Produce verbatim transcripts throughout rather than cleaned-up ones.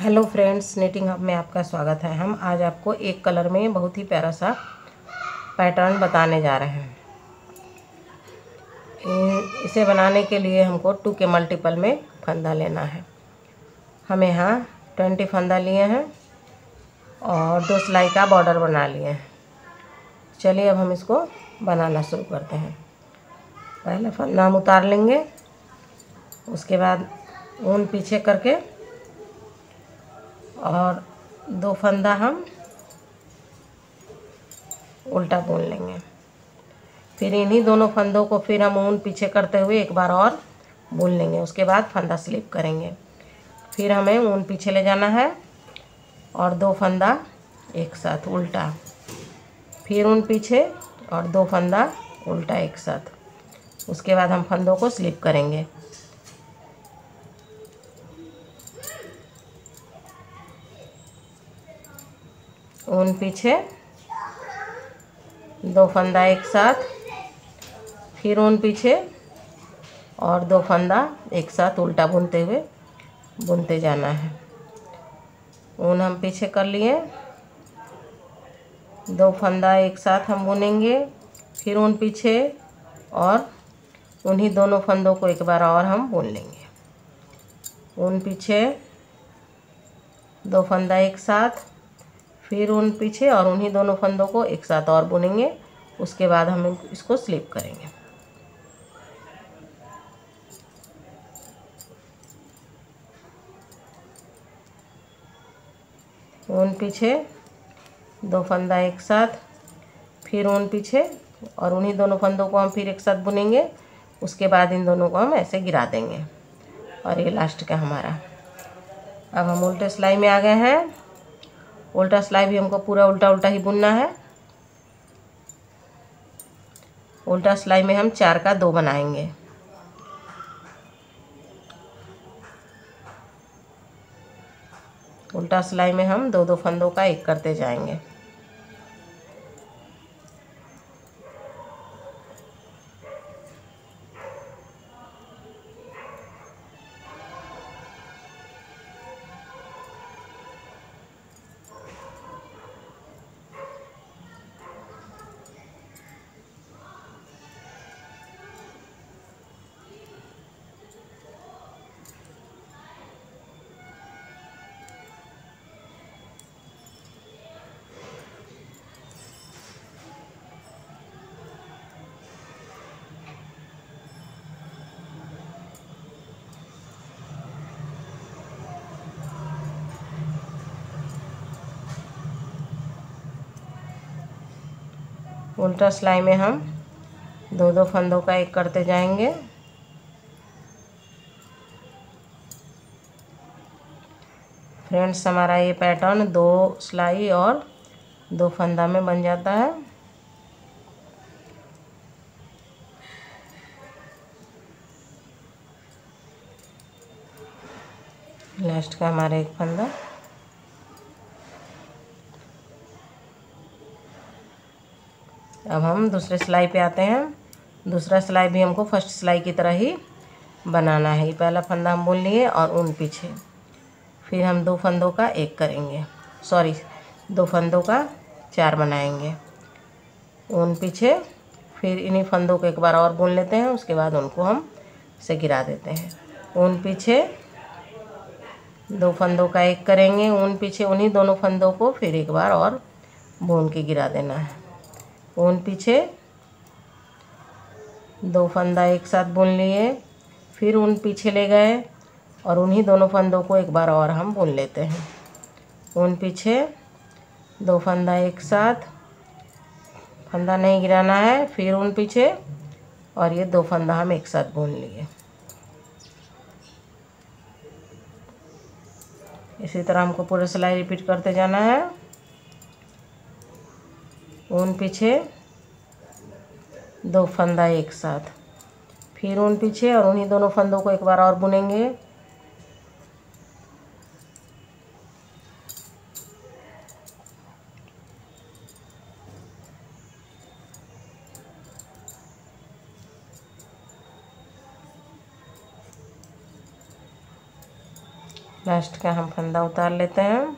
Hello friends, knitting hub में आपका स्वागत है। हम आज आपको एक कलर में बहुत ही प्यारा सा पैटर्न बताने जा रहे हैं। इसे बनाने के लिए हमको टू के मल्टीपल में फंदा लेना है। हम यहाँ ट्वेंटी फंदा लिए हैं और दो सिलाई का बॉर्डर बना लिए हैं। चलिए अब हम इसको बनाना शुरू करते हैं। पहले फंदा हम उतार लेंगे, उसके बाद ऊन पीछे करके और दो फंदा हम उल्टा बुन लेंगे। फिर इन्हीं दोनों फंदों को फिर हम ऊन पीछे करते हुए एक बार और बुन लेंगे। उसके बाद फंदा स्लिप करेंगे। फिर हमें ऊन पीछे ले जाना है और दो फंदा एक साथ उल्टा, फिर ऊन पीछे और दो फंदा उल्टा एक साथ। उसके बाद हम फंदों को स्लिप करेंगे। ऊन पीछे, दो फंदा एक साथ, फिर ऊन पीछे और दो फंदा एक साथ उल्टा बुनते हुए बुनते जाना है। ऊन हम पीछे कर लिए, दो फंदा एक साथ हम बुनेंगे, फिर ऊन पीछे और उन्हीं दोनों फंदों को एक बार और हम बुन लेंगे। ऊन पीछे, दो फंदा एक साथ, फिर ऊन पीछे और उन्हीं दोनों फंदों को एक साथ और बुनेंगे। उसके बाद हम इसको स्लिप करेंगे। ऊन पीछे, दो फंदा एक साथ, फिर ऊन पीछे और उन्हीं दोनों फंदों को हम फिर एक साथ बुनेंगे। उसके बाद इन दोनों को हम ऐसे गिरा देंगे और ये लास्ट का हमारा। अब हम उल्टे सिलाई में आ गए हैं। उल्टा सिलाई भी हमको पूरा उल्टा उल्टा ही बुनना है। उल्टा सिलाई में हम चार का दो बनाएंगे। उल्टा सिलाई में हम दो दो फंदों का एक करते जाएंगे। उल्टा सिलाई में हम दो दो फंदों का एक करते जाएंगे। फ्रेंड्स, हमारा ये पैटर्न दो सिलाई और दो फंदा में बन जाता है। लास्ट का हमारा एक फंदा। अब हम दूसरे सिलाई पे आते हैं। दूसरा सिलाई भी हमको फर्स्ट सिलाई की तरह ही बनाना है। ये पहला फंदा हम बुन लिए और ऊन पीछे, फिर हम दो फंदों का एक करेंगे, सॉरी दो फंदों का चार बनाएंगे। ऊन पीछे, फिर इन्हीं फंदों को एक बार और बुन लेते हैं। उसके बाद उनको हम से गिरा देते हैं। ऊन पीछे, दो फंदों का एक करेंगे। ऊन पीछे उन्हीं दोनों फंदों को फिर एक बार और बुन के गिरा देना है। ऊन पीछे, दो फंदा एक साथ बुन लिए, फिर ऊन पीछे ले गए और उन्हीं दोनों फंदों को एक बार और हम बुन लेते हैं। ऊन पीछे, दो फंदा एक साथ, फंदा नहीं गिराना है, फिर ऊन पीछे और ये दो फंदा हम एक साथ बुन लिए। इसी तरह हमको पूरा सिलाई रिपीट करते जाना है। ऊन पीछे, दो फंदा एक साथ, फिर ऊन पीछे और उन्हीं दोनों फंदों को एक बार और बुनेंगे। लास्ट का हम फंदा उतार लेते हैं।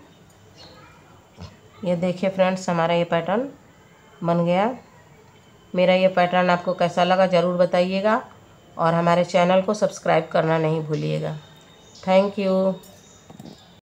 ये देखिए फ्रेंड्स, हमारा ये पैटर्न बन गया। मेरा ये पैटर्न आपको कैसा लगा ज़रूर बताइएगा और हमारे चैनल को सब्सक्राइब करना नहीं भूलिएगा। Thank you.